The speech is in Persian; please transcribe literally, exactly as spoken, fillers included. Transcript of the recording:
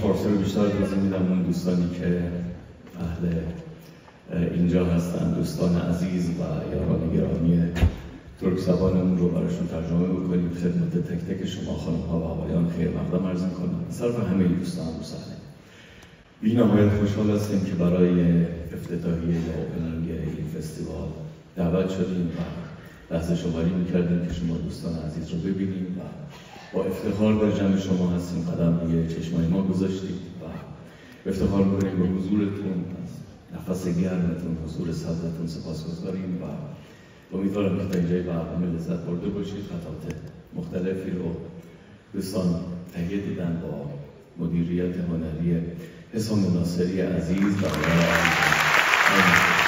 فارسی رو بیشتر توضیح میدم اون دوستانی که اهل اینجا هستن، دوستان عزیز و یاران گرامی ترک زبانمون رو براشون ترجمه بکنیم. خدمت تک تک شما خانم ها و آقایان خیر مقدم عرض می‌کنم. صرف همه دوستان رو صحنه بی نهایت خوشحال هستیم که برای افتتاحیه یا اوپنینگ این فستیوال دعوت شدیم و لحظه شماری میکردیم که شما دوستان عزیز رو ببینیم و با افتخار در جمع شما هستیم، قدم روی چشمای ما گذاشتید و افتخار کنیم به حضورتون، نفس گرمتون، حضور صدرتون سپاسگزاریم و امیدوارم که تا اینجای برنامه لذت برده باشید. خطوات مختلفی رو دوستان تهیه دیدن با مدیریت هنری حسام ناصری عزیز و آقای